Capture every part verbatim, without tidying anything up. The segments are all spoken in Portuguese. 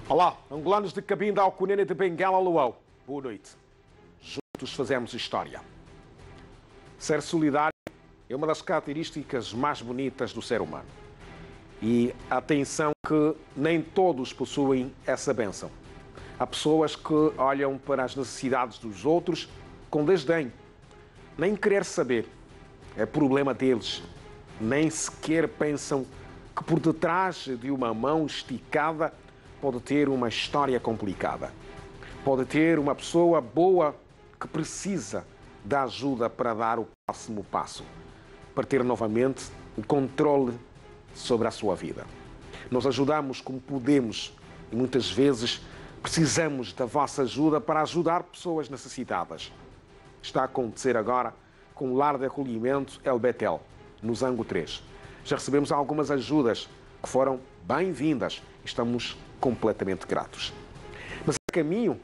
Olá, angolanos de Cabinda ao Cunene de Benguela, Luau. Boa noite. Juntos fazemos história. Ser solidário é uma das características mais bonitas do ser humano. E atenção que nem todos possuem essa bênção. Há pessoas que olham para as necessidades dos outros com desdém. Nem querer saber. É problema deles. Nem sequer pensam que por detrás de uma mão esticada pode ter uma história complicada. Pode ter uma pessoa boa que precisa da ajuda para dar o próximo passo, para ter novamente o controle sobre a sua vida. Nós ajudamos como podemos e muitas vezes precisamos da vossa ajuda para ajudar pessoas necessitadas. Está a acontecer agora com o Lar de Acolhimento El Betel, no Zango três. Já recebemos algumas ajudas que foram bem-vindas. Estamos completamente gratos. Mas o caminho,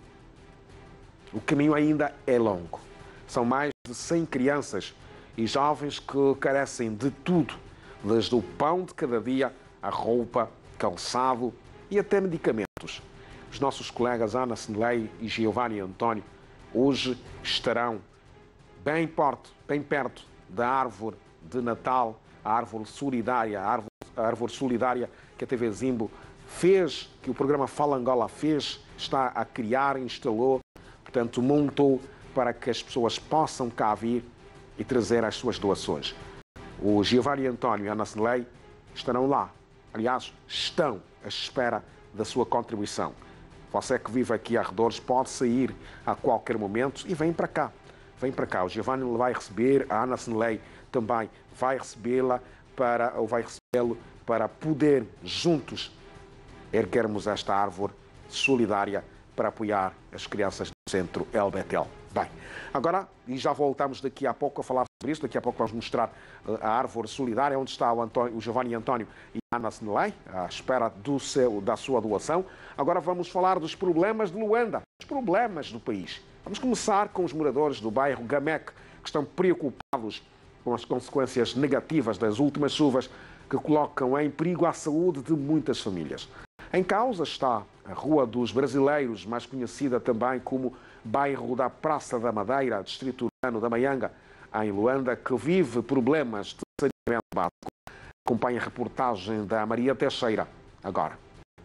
o caminho ainda é longo. São mais de cem crianças e jovens que carecem de tudo, desde o pão de cada dia, a roupa, calçado e até medicamentos. Os nossos colegas Ana Senlei e Giovanni António hoje estarão bem perto, bem perto da árvore de Natal, a árvore solidária, a árvore, a árvore solidária que a T V Zimbo fez, que o programa Fala Angola fez, está a criar, instalou, portanto, montou para que as pessoas possam cá vir e trazer as suas doações. O Giovanni António e a Ana Senlei estarão lá. Aliás, estão à espera da sua contribuição. Você que vive aqui arredores pode sair a qualquer momento e vem para cá. Vem para cá. O Giovanni vai receber, a Ana Senlei também vai recebê-la para, ou vai recebê-lo para poder juntos erguermos esta árvore solidária para apoiar as crianças do Centro El Betel. Bem, agora, e já voltamos daqui a pouco a falar sobre isso, daqui a pouco vamos mostrar a árvore solidária, onde está o, António, o Giovanni António e a Ana Senlei, à espera do seu, da sua doação. Agora vamos falar dos problemas de Luanda, os problemas do país. Vamos começar com os moradores do bairro Gamec, que estão preocupados com as consequências negativas das últimas chuvas que colocam em perigo a saúde de muitas famílias. Em causa está a Rua dos Brasileiros, mais conhecida também como bairro da Praça da Madeira, distrito urbano da Maianga, em Luanda, que vive problemas de saneamento básico. Acompanhe a reportagem da Maria Teixeira agora.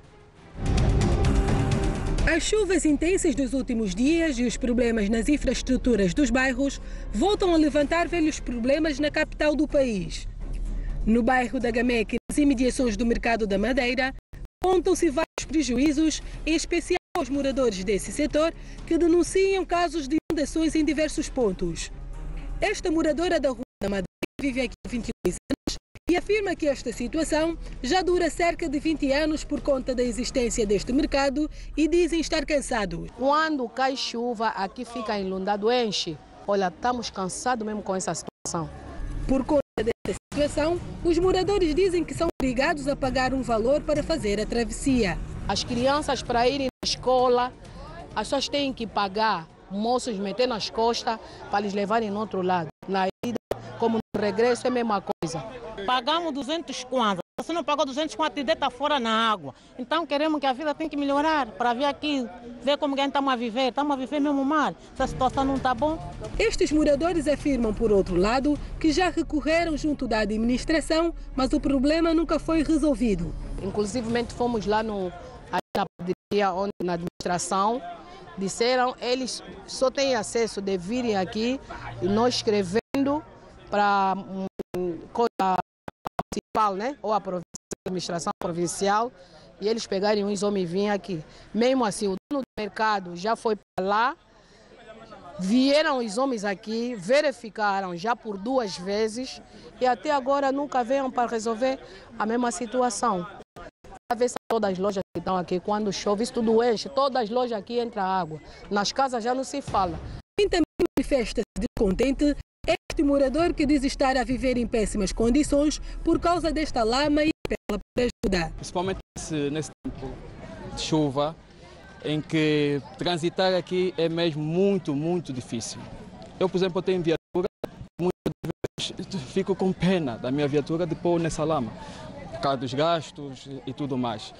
As chuvas intensas dos últimos dias e os problemas nas infraestruturas dos bairros voltam a levantar velhos problemas na capital do país. No bairro da Gamec e nas imediações do Mercado da Madeira, contam-se vários prejuízos, em especial aos moradores desse setor, que denunciam casos de inundações em diversos pontos. Esta moradora da Rua da Madeira vive aqui há vinte e dois anos e afirma que esta situação já dura cerca de vinte anos por conta da existência deste mercado e dizem estar cansados. Quando cai chuva, aqui fica inundado, enche. Olha, estamos cansados mesmo com essa situação. Por conta desta situação, os moradores dizem que são obrigados a pagar um valor para fazer a travessia. As crianças, para irem na escola, as pessoas têm que pagar, moços meter nas costas para eles levarem no outro lado. Na ida, como no regresso, é a mesma coisa. Pagamos duzentos kwanza. Se não pagou duzentos kwanza, deita fora na água. Então queremos que a vida tem que melhorar para vir aqui, ver como que estamos a viver. Estamos a viver mesmo mal. Essa situação não está bom. Estes moradores afirmam, por outro lado, que já recorreram junto da administração, mas o problema nunca foi resolvido. Inclusive, fomos lá no, na padaria, onde na administração, disseram que eles só têm acesso de virem aqui e nós escrevendo para um, a municipal, né? Ou a província, a administração provincial, e eles pegarem uns homens e virem aqui. Mesmo assim, o dono do mercado já foi para lá, vieram os homens aqui, verificaram já por duas vezes e até agora nunca vieram para resolver a mesma situação. A ver se todas as lojas que estão aqui, quando chove, isso tudo enche, todas as lojas aqui entra água. Nas casas já não se fala. Quem também manifesta-se descontente é este morador que diz estar a viver em péssimas condições por causa desta lama e apela por ajuda. Principalmente nesse, nesse tempo de chuva, em que transitar aqui é mesmo muito, muito difícil. Eu, por exemplo, tenho viatura, muitas vezes fico com pena da minha viatura de pôr nessa lama, por causa dos gastos e tudo mais.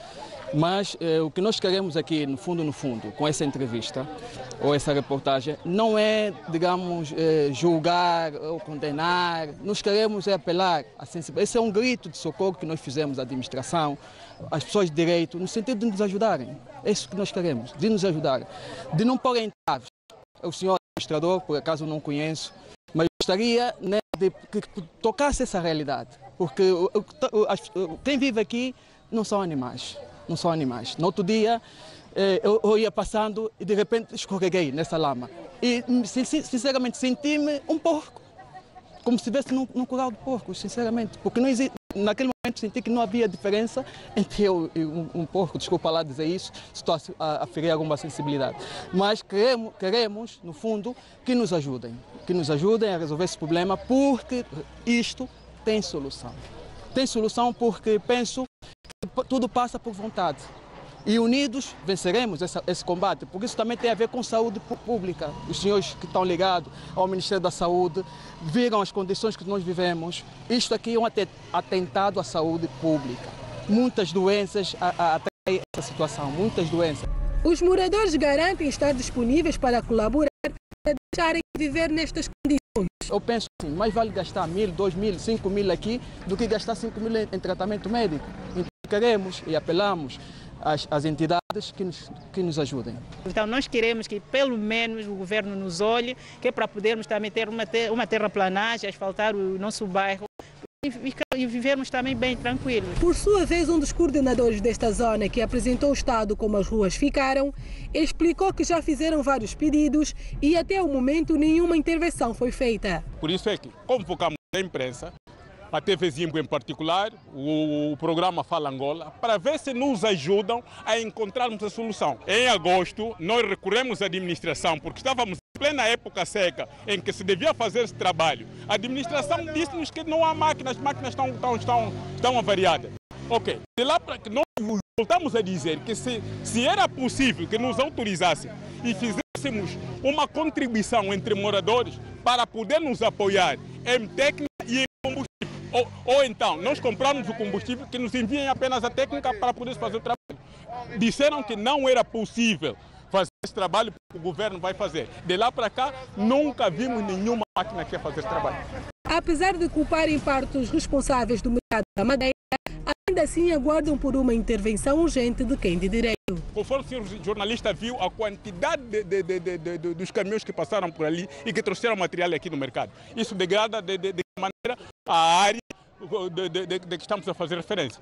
Mas eh, o que nós queremos aqui, no fundo, no fundo, com essa entrevista ou essa reportagem, não é, digamos, eh, julgar ou condenar. Nós queremos é apelar à sensibilidade. Esse é um grito de socorro que nós fizemos à administração, às pessoas de direito, no sentido de nos ajudarem. É isso que nós queremos, de nos ajudar, de não pôr em traves. O senhor administrador, por acaso não conheço, mas gostaria, né, de que tocasse essa realidade, porque o, o, as, quem vive aqui não são animais. Não são animais. No outro dia, eh, eu, eu ia passando e de repente escorreguei nessa lama. E, sinceramente, senti-me um porco. Como se estivesse num, num curral de porcos, sinceramente. Porque não existe, naquele momento senti que não havia diferença entre eu e um, um porco, desculpa lá dizer isso, se estou a, a ferir alguma sensibilidade. Mas queremos, queremos, no fundo, que nos ajudem. Que nos ajudem a resolver esse problema, porque isto tem solução. Tem solução porque penso tudo passa por vontade. E unidos venceremos essa, esse combate, porque isso também tem a ver com saúde pública. Os senhores que estão ligados ao Ministério da Saúde viram as condições que nós vivemos. Isto aqui é um atentado à saúde pública. Muitas doenças atraem essa situação, muitas doenças. Os moradores garantem estar disponíveis para colaborar para deixarem de viver nestas condições. Eu penso assim, mais vale gastar mil, dois mil, cinco mil aqui do que gastar cinco mil em, em tratamento médico. Então queremos e apelamos às, às entidades que nos, que nos ajudem. Então nós queremos que pelo menos o governo nos olhe, que é para podermos também ter uma, ter, uma terraplanagem, asfaltar o nosso bairro e, e, e vivermos também bem tranquilos. Por sua vez, um dos coordenadores desta zona que apresentou o estado como as ruas ficaram, explicou que já fizeram vários pedidos e até o momento nenhuma intervenção foi feita. Por isso é que convocamos a imprensa, a T V Zimbo em particular, o, o programa Fala Angola, para ver se nos ajudam a encontrarmos a solução. Em agosto, nós recorremos à administração, porque estávamos em plena época seca, em que se devia fazer esse trabalho. A administração disse-nos que não há máquinas, as máquinas estão, estão, estão, estão avariadas. Ok, de lá para que nós voltamos a dizer que se, se era possível que nos autorizassem e fizéssemos uma contribuição entre moradores para poder nos apoiar em técnica e em combustível. Ou, ou então, nós compramos o combustível, que nos enviem apenas a técnica para poder fazer o trabalho. Disseram que não era possível fazer esse trabalho, porque o governo vai fazer. De lá para cá, nunca vimos nenhuma máquina que ia fazer esse trabalho. Apesar de culpar em parte os responsáveis do mercado da madeira, ainda assim aguardam por uma intervenção urgente de quem de direito. Conforme o senhor jornalista viu a quantidade de, de, de, de, de, de, dos caminhões que passaram por ali e que trouxeram material aqui no mercado. Isso degrada de, de, de maneira a área de, de, de, de que estamos a fazer referência.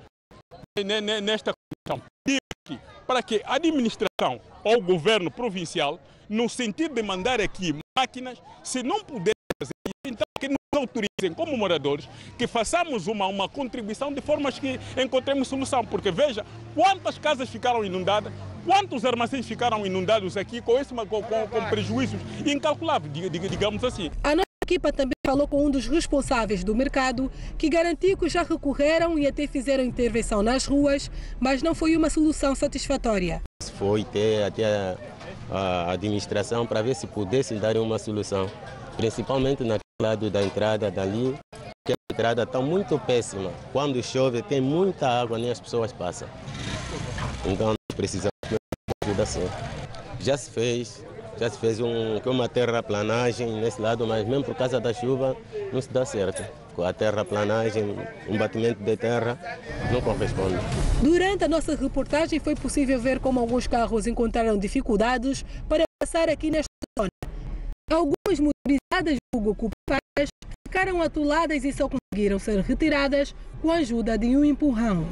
Nesta condição, aqui, para que a administração ou o governo provincial, no sentido de mandar aqui máquinas, se não puder fazer, então que nos autorizem como moradores, que façamos uma, uma contribuição de formas que encontremos solução. Porque veja, quantas casas ficaram inundadas, quantos armazéns ficaram inundados aqui com, esse, com, com, com prejuízos incalculáveis, digamos assim. A nossa equipa também falou com um dos responsáveis do mercado, que garantiu que já recorreram e até fizeram intervenção nas ruas, mas não foi uma solução satisfatória. Foi ter até a administração para ver se pudesse dar uma solução, principalmente naquele lado da entrada dali, que a entrada está muito péssima. Quando chove tem muita água, nem as pessoas passam. Então precisamos de ajuda assim. Já se fez, já se fez um, uma terraplanagem nesse lado, mas mesmo por causa da chuva não se dá certo. Com a terraplanagem, um batimento de terra não corresponde. Durante a nossa reportagem foi possível ver como alguns carros encontraram dificuldades para passar aqui nesta zona. Algumas motorizadas vulgo ocupadas ficaram atoladas e só conseguiram ser retiradas com a ajuda de um empurrão.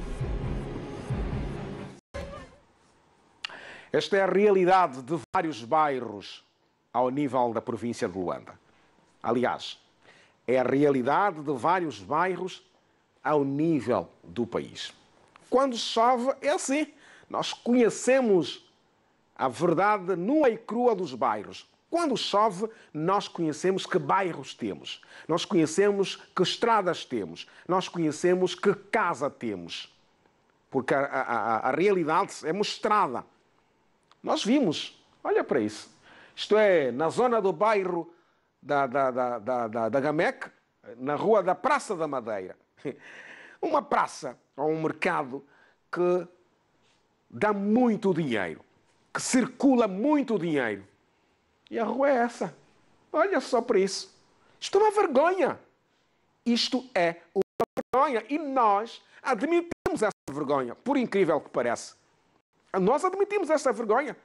Esta é a realidade de vários bairros ao nível da província de Luanda. Aliás, é a realidade de vários bairros ao nível do país. Quando chove, é assim. Nós conhecemos a verdade nua e crua dos bairros. Quando chove, nós conhecemos que bairros temos. Nós conhecemos que estradas temos. Nós conhecemos que casa temos. Porque a, a, a realidade é mostrada. Nós vimos, olha para isso. Isto é, na zona do bairro da, da, da, da, da, da Gamec, na rua da Praça da Madeira. Uma praça ou um mercado que dá muito dinheiro, que circula muito dinheiro. E a rua é essa. Olha só para isso. Isto é uma vergonha. Isto é uma vergonha. E nós admitimos essa vergonha, por incrível que pareça. Nós admitimos essa vergonha.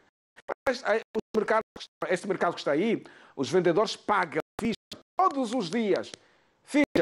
Este mercado que está aí, os vendedores pagam ficha todos os dias. Ficha.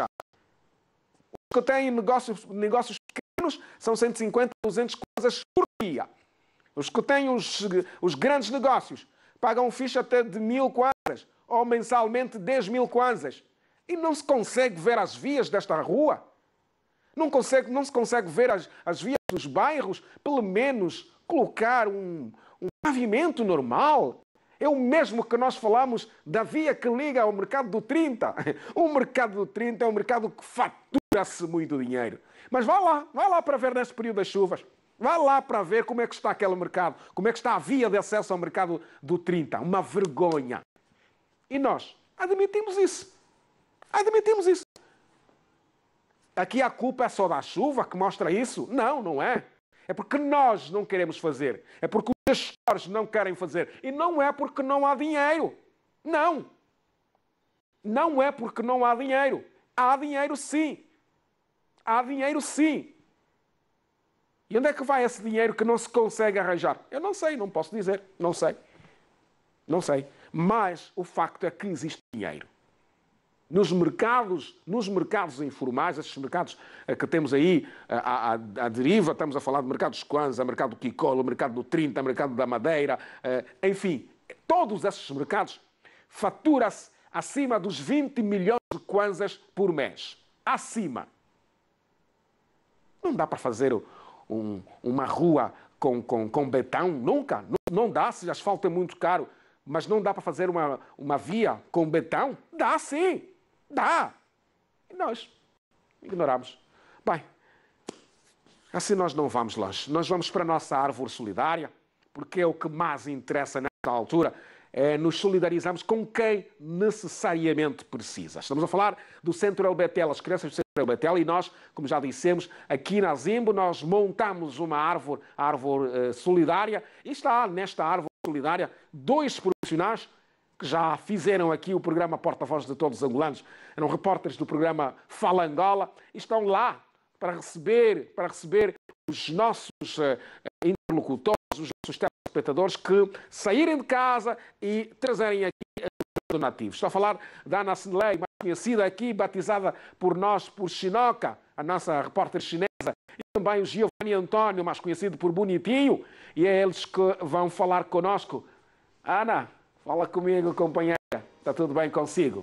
Os que têm negócios, negócios pequenos são cento e cinquenta, duzentas kwanzas por dia. Os que têm os, os grandes negócios pagam ficha até de mil kwanzas ou mensalmente dez mil kwanzas. E não se consegue ver as vias desta rua. Não, consegue, não se consegue ver as, as vias dos bairros, pelo menos colocar um, um pavimento normal. É o mesmo que nós falamos da via que liga ao mercado do trinta. O mercado do trinta é um mercado que fatura-se muito dinheiro. Mas vá lá, vá lá para ver neste período das chuvas. Vá lá para ver como é que está aquele mercado, como é que está a via de acesso ao mercado do trinta. Uma vergonha. E nós admitimos isso. Admitimos isso. Aqui a culpa é só da chuva que mostra isso? Não, não é. É porque nós não queremos fazer. É porque os gestores não querem fazer. E não é porque não há dinheiro. Não. Não é porque não há dinheiro. Há dinheiro sim. Há dinheiro sim. E onde é que vai esse dinheiro que não se consegue arranjar? Eu não sei, não posso dizer. Não sei. Não sei. Mas o facto é que existe dinheiro. Nos mercados, nos mercados informais, esses mercados que temos aí à, à, à deriva, estamos a falar de mercados Kwanza, mercado do Kikolo, mercado do trinta, mercado da Madeira, enfim, todos esses mercados fatura-se acima dos vinte milhões de Kwanzas por mês. Acima. Não dá para fazer um, uma rua com, com, com betão, nunca. Não, não dá, se asfalto é muito caro. Mas não dá para fazer uma, uma via com betão? Dá sim. Dá. E nós ignoramos. Bem, assim nós não vamos longe. Nós vamos para a nossa árvore solidária, porque é o que mais interessa nesta altura, é nos solidarizarmos com quem necessariamente precisa. Estamos a falar do Centro El Betel, as crianças do Centro El Betel, e nós, como já dissemos, aqui na Zimbo, nós montamos uma árvore, árvore uh, solidária, e está nesta árvore solidária dois profissionais que já fizeram aqui o programa Porta-Voz de Todos os Angolanos, eram repórteres do programa Fala Angola, e estão lá para receber, para receber os nossos uh, interlocutores, os nossos telespectadores que saírem de casa e trazerem aqui donativos. Estou a falar da Ana Sinlei, mais conhecida aqui, batizada por nós por Chinoca, a nossa repórter chinesa, e também o Giovanni António, mais conhecido por Bonitinho, e é eles que vão falar conosco. Ana, fala comigo, companheira. Está tudo bem consigo?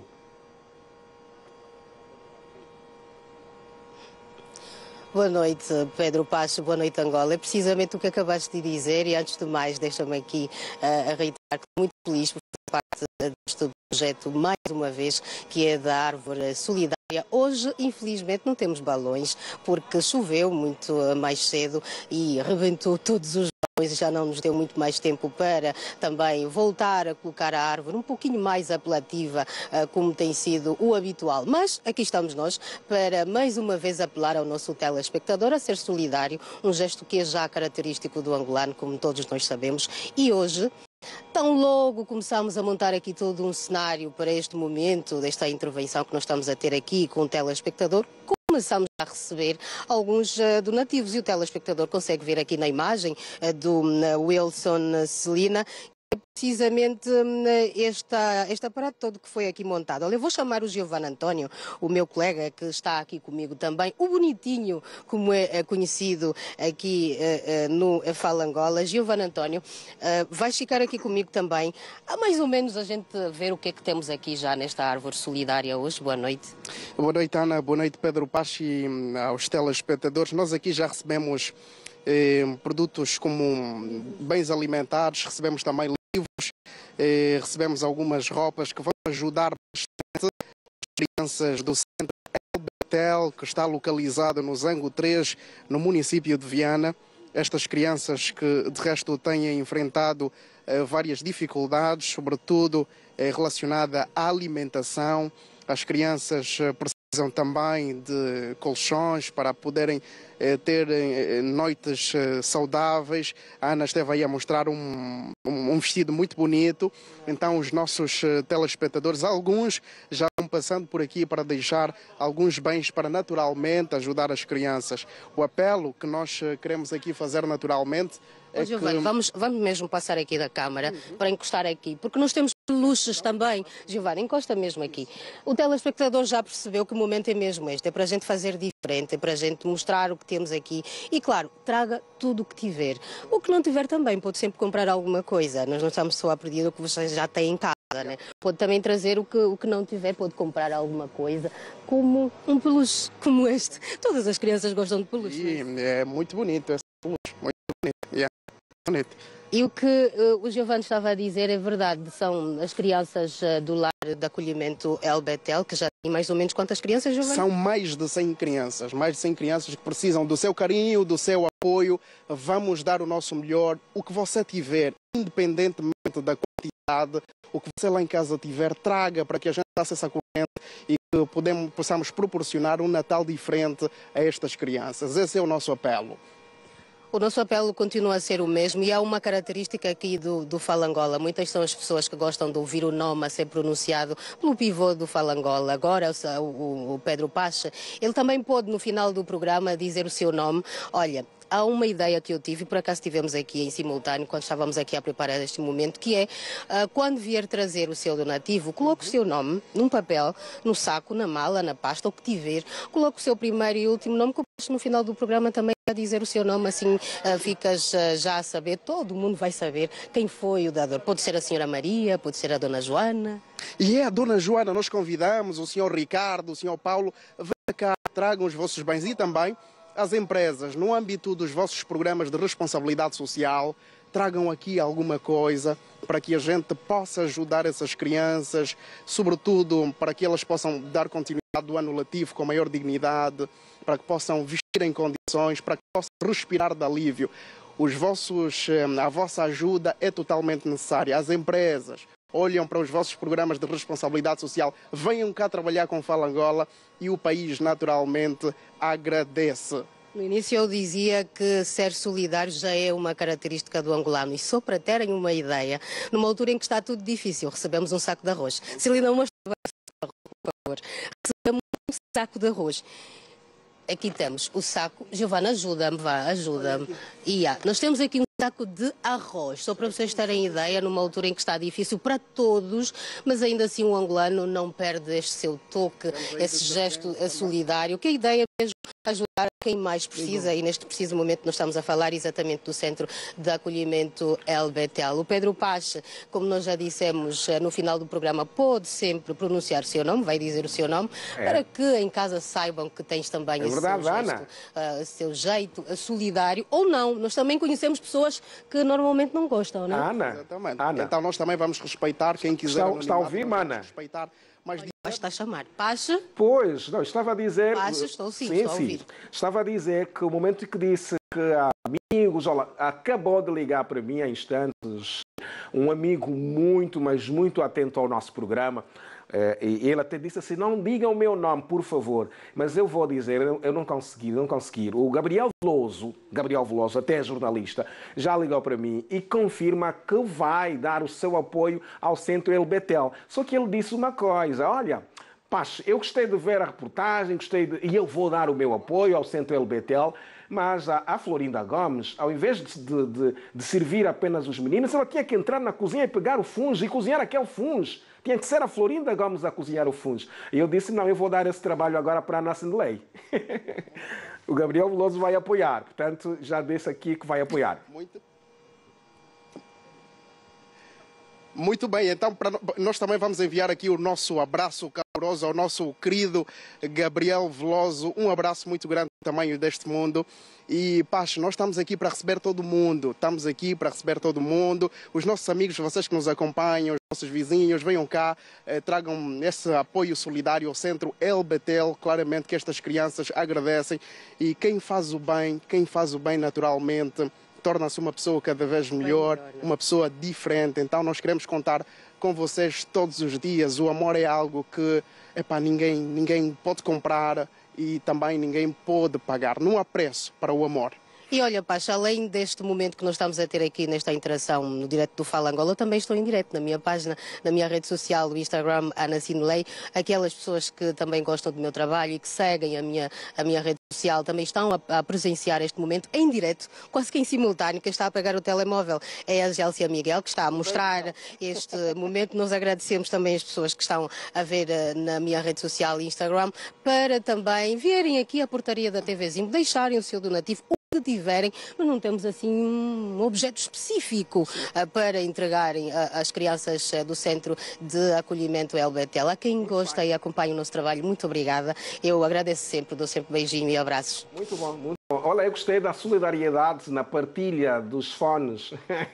Boa noite, Pedro Pacho. Boa noite, Angola. É precisamente o que acabaste de dizer e, antes de mais, deixa-me aqui uh, a reiterar que estou muito feliz por fazer parte deste projeto, mais uma vez, que é da Árvore Solidária. Hoje, infelizmente, não temos balões, porque choveu muito mais cedo e rebentou todos os balões e já não nos deu muito mais tempo para também voltar a colocar a árvore um pouquinho mais apelativa, como tem sido o habitual. Mas aqui estamos nós para, mais uma vez, apelar ao nosso telespectador a ser solidário, um gesto que é já característico do angolano, como todos nós sabemos, e hoje, tão logo começamos a montar aqui todo um cenário para este momento, desta intervenção que nós estamos a ter aqui com o telespectador, começamos a receber alguns uh, donativos e o telespectador consegue ver aqui na imagem uh, do uh, Wilson Celina, precisamente esta, este aparato todo que foi aqui montado. Olha, eu vou chamar o Giovanni António, o meu colega que está aqui comigo também, o Bonitinho, como é conhecido aqui uh, uh, no Fala Angola. Giovanni António, uh, vais ficar aqui comigo também, a mais ou menos a gente ver o que é que temos aqui já nesta árvore solidária hoje. Boa noite. Boa noite, Ana. Boa noite, Pedro Pacho, e aos telespectadores. Nós aqui já recebemos eh, produtos como bens alimentares, recebemos também livros, eh, recebemos algumas roupas que vão ajudar bastante as crianças do Centro El Betel, que está localizado no Zango três, no município de Viana. Estas crianças que, de resto, têm enfrentado eh, várias dificuldades, sobretudo eh, relacionada à alimentação. As crianças eh, precisam também de colchões para poderem ter noites saudáveis. A Ana esteve aí a mostrar um, um vestido muito bonito. Então os nossos telespectadores, alguns já estão passando por aqui para deixar alguns bens para naturalmente ajudar as crianças. O apelo que nós queremos aqui fazer naturalmente é Ô, Giovanni, que... vamos, vamos mesmo passar aqui da câmara uhum. para encostar aqui, porque nós temos peluches também. Giovanni, encosta mesmo aqui. O telespectador já percebeu que o momento é mesmo este, é para a gente fazer diferente, é para a gente mostrar o que temos aqui e, claro, traga tudo o que tiver. O que não tiver também, pode sempre comprar alguma coisa. Nós não estamos só a pedir o que vocês já têm em casa. Né? Pode também trazer o que, o que não tiver, pode comprar alguma coisa, como um peluche como este. Todas as crianças gostam de peluche. E é muito bonito esse peluche, muito bonito. Yeah. bonito. E o que uh, o Giovanni estava a dizer é verdade, são as crianças uh, do lar de acolhimento El Betel, que já tem mais ou menos quantas crianças, Giovanni? São mais de cem crianças, mais de cem crianças que precisam do seu carinho, do seu apoio. Vamos dar o nosso melhor, o que você tiver, independentemente da quantidade, o que você lá em casa tiver, traga para que a gente faça essa corrente e que podemos, possamos proporcionar um Natal diferente a estas crianças. Esse é o nosso apelo. O nosso apelo continua a ser o mesmo e há uma característica aqui do, do Falangola. Muitas são as pessoas que gostam de ouvir o nome a ser pronunciado pelo pivô do Falangola. Agora, o, o, o Pedro Pacha, ele também pôde no final do programa dizer o seu nome. Olha, há uma ideia que eu tive, e por acaso tivemos aqui em simultâneo, quando estávamos aqui a preparar este momento, que é, uh, quando vier trazer o seu donativo, coloque o seu nome num papel, no saco, na mala, na pasta, o que tiver, coloque o seu primeiro e último nome, que no final do programa também a dizer o seu nome, assim uh, ficas uh, já a saber, todo mundo vai saber quem foi o dador. Pode ser a senhora Maria, pode ser a dona Joana. E é a dona Joana, nós convidamos o senhor Ricardo, o senhor Paulo, venham cá, tragam os vossos bens e também as empresas, no âmbito dos vossos programas de responsabilidade social, tragam aqui alguma coisa para que a gente possa ajudar essas crianças, sobretudo para que elas possam dar continuidade do ano letivo com maior dignidade, para que possam vestir em condições, para que possam respirar de alívio. Os vossos, a vossa ajuda é totalmente necessária. As empresas olham para os vossos programas de responsabilidade social, venham cá trabalhar com Falangola e o país naturalmente agradece. No início eu dizia que ser solidário já é uma característica do angolano e só para terem uma ideia, numa altura em que está tudo difícil, recebemos um saco de arroz. Celina, mostra, por favor. Recebemos um saco de arroz. Aqui temos o saco. Giovana, ajuda-me, vá, ajuda-me. E ah, nós temos aqui um saco de arroz, só para vocês terem ideia, numa altura em que está difícil para todos, mas ainda assim o angolano não perde este seu toque, esse gesto solidário, que a ideia é mesmo ajudar quem mais precisa, e neste preciso momento nós estamos a falar exatamente do Centro de Acolhimento El Betel. O Pedro Pacha, como nós já dissemos no final do programa, pode sempre pronunciar o seu nome, vai dizer o seu nome, é. para que em casa saibam que tens também é esse verdade, seu, gesto, uh, seu jeito solidário, ou não. Nós também conhecemos pessoas que normalmente não gostam, não é? Ana, exatamente. Ana. Então nós também vamos respeitar quem quiser. Está, está a ouvir, mana? Respeitar. Mas está a chamar Pacha? Pois, não, estava a dizer... Pacha, estou sim, sim, estou a sim. ouvir. Estava a dizer que o momento que disse que há amigos, olha, acabou de ligar para mim há instantes um amigo muito, mas muito atento ao nosso programa, e ele até disse assim, não digam o meu nome, por favor, mas eu vou dizer, eu não consegui, não consegui. O Gabriel Veloso, Gabriel Veloso, até jornalista, já ligou para mim e confirma que vai dar o seu apoio ao Centro El Betel. Só que ele disse uma coisa, olha, Pacha, eu gostei de ver a reportagem, gostei de... e eu vou dar o meu apoio ao Centro El Betel, mas a, a Florinda Gomes, ao invés de, de, de servir apenas os meninos, ela tinha que entrar na cozinha e pegar o fungo e cozinhar aquele fungo. Tinha que ser a Florinda Gomes a cozinhar o fungo. E eu disse, não, eu vou dar esse trabalho agora para a Ana Assembleia. O Gabriel Veloso vai apoiar, portanto, já disse aqui que vai apoiar. Muito, Muito bem, então para, nós também vamos enviar aqui o nosso abraço caloroso ao nosso querido Gabriel Veloso. Um abraço muito grande do tamanho deste mundo. E, Pacha, nós estamos aqui para receber todo mundo. Estamos aqui para receber todo mundo. Os nossos amigos, vocês que nos acompanham, os nossos vizinhos, venham cá, eh, tragam esse apoio solidário ao Centro El Betel. Claramente que estas crianças agradecem. E quem faz o bem, quem faz o bem naturalmente, torna-se uma pessoa cada vez melhor, uma pessoa diferente. Então nós queremos contar com vocês todos os dias. O amor é algo que epá, ninguém, ninguém pode comprar e também ninguém pode pagar. Não há preço para o amor. E olha, Pacho, além deste momento que nós estamos a ter aqui nesta interação no direto do Fala Angola, eu também estou em direto na minha página, na minha rede social, o Instagram, Ana Sinolei. Aquelas pessoas que também gostam do meu trabalho e que seguem a minha, a minha rede social também estão a, a presenciar este momento em direto, quase que em simultâneo. Quem está a pegar o telemóvel é a Gélcia Miguel, que está a mostrar este momento. Nós agradecemos também as pessoas que estão a ver na minha rede social e Instagram para também virem aqui à portaria da TVzinho, deixarem o seu donativo que tiverem, mas não temos assim um objeto específico uh, para entregarem uh, às crianças uh, do Centro de Acolhimento L B T L. A quem gosta e acompanha o nosso trabalho, muito obrigada. Eu agradeço sempre, dou sempre beijinho e abraços. Muito bom, muito bom. Olha, eu gostei da solidariedade na partilha dos fones.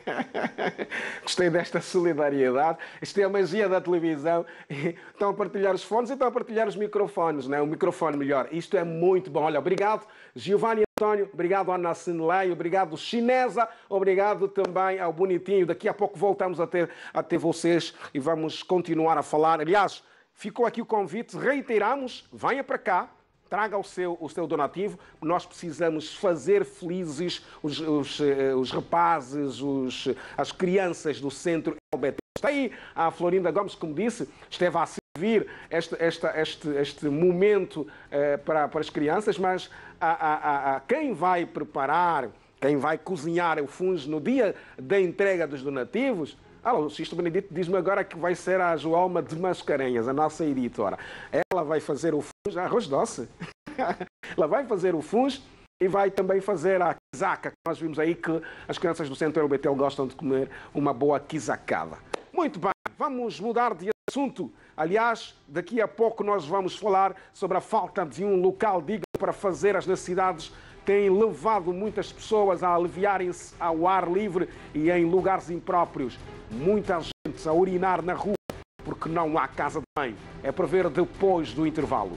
Gostei desta solidariedade. Isto é a magia da televisão. Estão a partilhar os fones e estão a partilhar os microfones, não é? O microfone melhor. Isto é muito bom. Olha, obrigado, Giovanni António, obrigado, Ana Sinolei, obrigado, Chinesa, obrigado também ao Bonitinho. Daqui a pouco voltamos a ter, a ter vocês e vamos continuar a falar. Aliás, ficou aqui o convite, reiteramos, venha para cá, traga o seu, o seu donativo. Nós precisamos fazer felizes os, os, os rapazes, os, as crianças do Centro L B T. Está aí a Florinda Gomes, como disse, esteve a servir este, esta, este, este momento eh, para, para as crianças, mas a, a, a, a quem vai preparar, quem vai cozinhar o fungo no dia da entrega dos donativos, ah, o Sisto Benedito diz-me agora que vai ser a Joalma de Mascarenhas, a nossa editora. Ela vai fazer o fungo, arroz doce. Ela vai fazer o fungo e vai também fazer a quizaca. Nós vimos aí que as crianças do Centro L B T L gostam de comer uma boa quizacada. Muito bem, vamos mudar de assunto. Aliás, daqui a pouco nós vamos falar sobre a falta de um local digno para fazer as necessidades. Tem levado muitas pessoas a aliviarem-se ao ar livre e em lugares impróprios. Muita gente a urinar na rua porque não há casa de banho. É para ver depois do intervalo.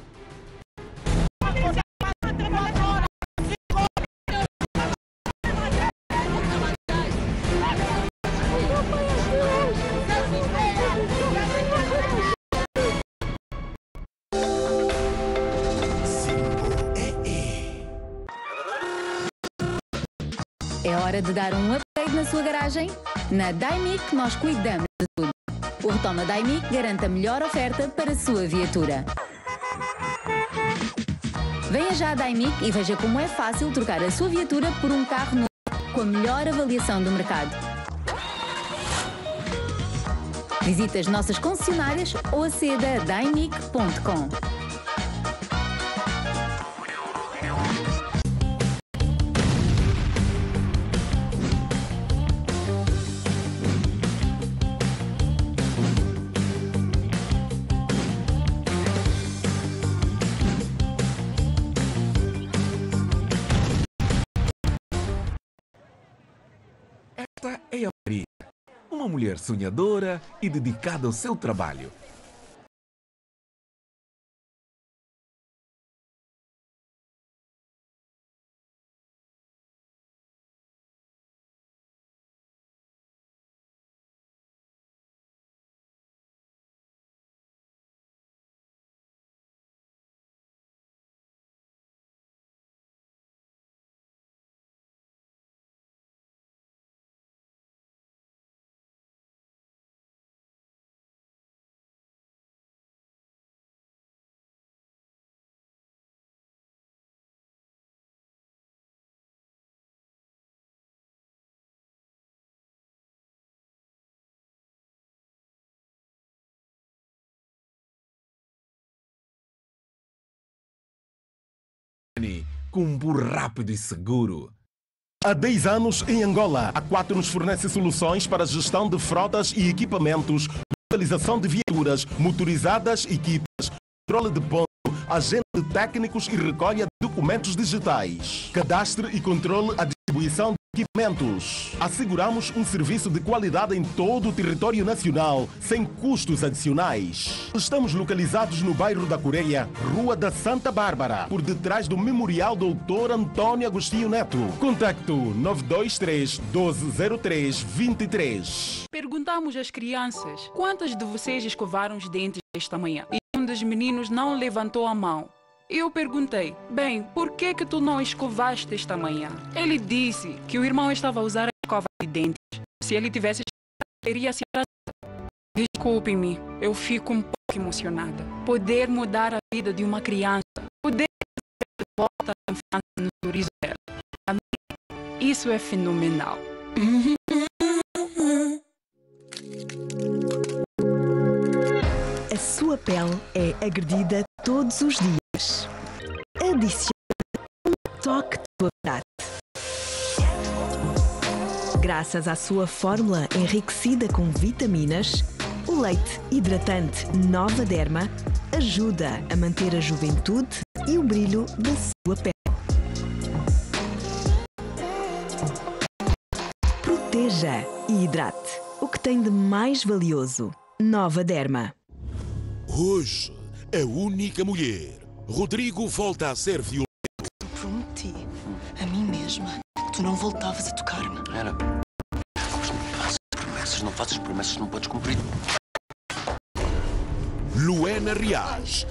É hora de dar um upgrade na sua garagem? Na Daimic nós cuidamos de tudo. O Retoma Daimic garante a melhor oferta para a sua viatura. Venha já à Daimic e veja como é fácil trocar a sua viatura por um carro novo com a melhor avaliação do mercado. Visite as nossas concessionárias ou aceda a daimic ponto com. Esta é a Maria, uma mulher sonhadora e dedicada ao seu trabalho. Com um burro rápido e seguro. Há dez anos, em Angola, a Quatro nos fornece soluções para a gestão de frotas e equipamentos, localização de viaturas motorizadas, equipas, controle de ponto, agente de técnicos e recolha de documentos digitais, cadastre e controle a distribuição de equipamentos. Asseguramos um serviço de qualidade em todo o território nacional, sem custos adicionais. Estamos localizados no bairro da Coreia, Rua da Santa Bárbara, por detrás do Memorial doutor Antônio Agostinho Neto. Contacto nove dois três, doze zero três, vinte e três. Perguntamos às crianças quantas de vocês escovaram os dentes esta manhã e um dos meninos não levantou a mão. E eu perguntei, bem, por que que tu não escovaste esta manhã? Ele disse que o irmão estava a usar a escova de dentes. Se ele tivesse teria se atrasado. Desculpe-me, eu fico um pouco emocionada. Poder mudar a vida de uma criança, poder trazer de volta a infância no sorriso dela. Para mim, isso é fenomenal. A sua pele é agredida todos os dias. Adicione um toque de suavidade. Graças à sua fórmula enriquecida com vitaminas, o leite hidratante Nova Derma ajuda a manter a juventude e o brilho da sua pele. Proteja e hidrate o que tem de mais valioso. Nova Derma. Hoje, a única mulher. Rodrigo volta a ser violento. Prometi a mim mesma que tu não voltavas a tocar-me. Ana, não faças promessas, não faças promessas, não podes cumprir. Luena Riaz.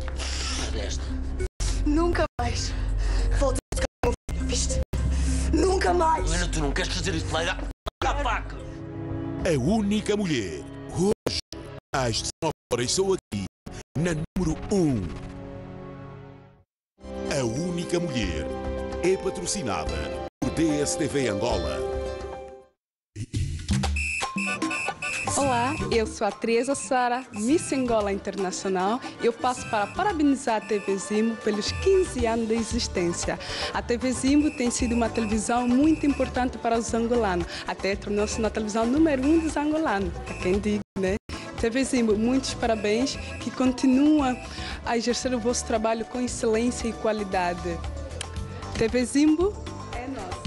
Nunca mais voltas a tocar o meu filho, viste? Nunca mais! Luena, tu não queres fazer isso, vai dar a faca! A única mulher. Hoje, às dezenove horas, sou aqui, na número um. A única mulher é patrocinada por D S T V Angola. Olá, eu sou a Teresa Sara, Miss Angola Internacional. Eu passo para parabenizar a T V Zimbo pelos quinze anos de existência. A T V Zimbo tem sido uma televisão muito importante para os angolanos. Até tornou-se na televisão número um dos angolanos. É quem diga, né? T V Zimbo, muitos parabéns, que continua a exercer o vosso trabalho com excelência e qualidade. T V Zimbo é nossa.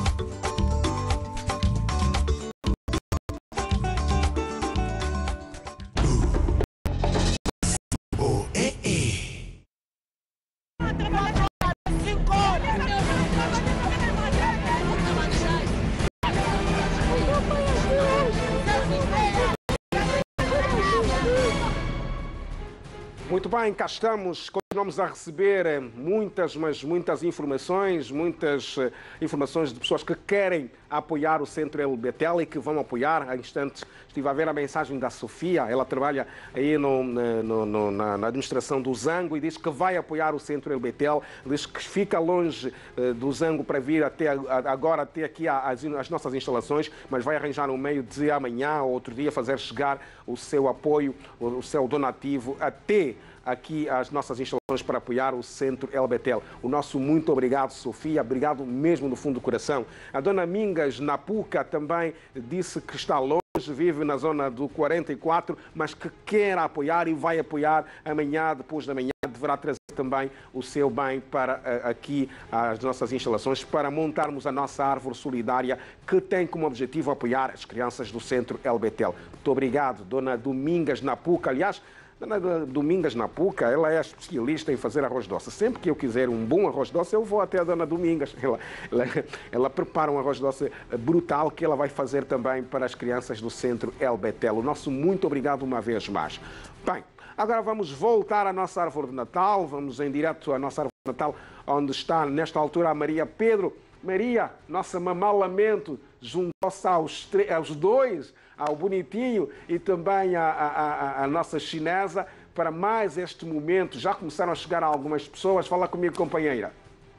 Muito bem, cá estamos, continuamos a receber muitas, mas muitas informações, muitas informações de pessoas que querem apoiar o Centro L B T L e que vão apoiar. Há instantes estive a ver a mensagem da Sofia, ela trabalha aí no, no, no, na, na administração do Zango e diz que vai apoiar o Centro L B T L, diz que fica longe uh, do Zango para vir até agora, até aqui às, às nossas instalações, mas vai arranjar um meio de amanhã ou outro dia fazer chegar o seu apoio, o, o seu donativo até aqui às nossas instalações para apoiar o Centro L B T L. O nosso muito obrigado, Sofia, obrigado mesmo do fundo do coração. A dona Mingas Napuca também disse que está longe, vive na zona do quarenta e quatro, mas que quer apoiar e vai apoiar amanhã, depois da manhã, deverá trazer também o seu bem para aqui às nossas instalações para montarmos a nossa árvore solidária que tem como objetivo apoiar as crianças do Centro L B T L. Muito obrigado, dona Domingas Napuca. Aliás, Dona Domingas Napuca, ela é especialista em fazer arroz doce. Sempre que eu quiser um bom arroz doce, eu vou até a Dona Domingas. Ela, ela, ela prepara um arroz doce brutal que ela vai fazer também para as crianças do Centro L B T L. O nosso muito obrigado uma vez mais. Bem, agora vamos voltar à nossa árvore de Natal. Vamos em direto à nossa árvore de Natal, onde está, nesta altura, a Maria Pedro. Maria, nossa mamã Lamento, juntou-se aos, aos dois, ao Bonitinho e também à, à, à nossa chinesa, para mais este momento. Já começaram a chegar algumas pessoas. Fala comigo, companheira.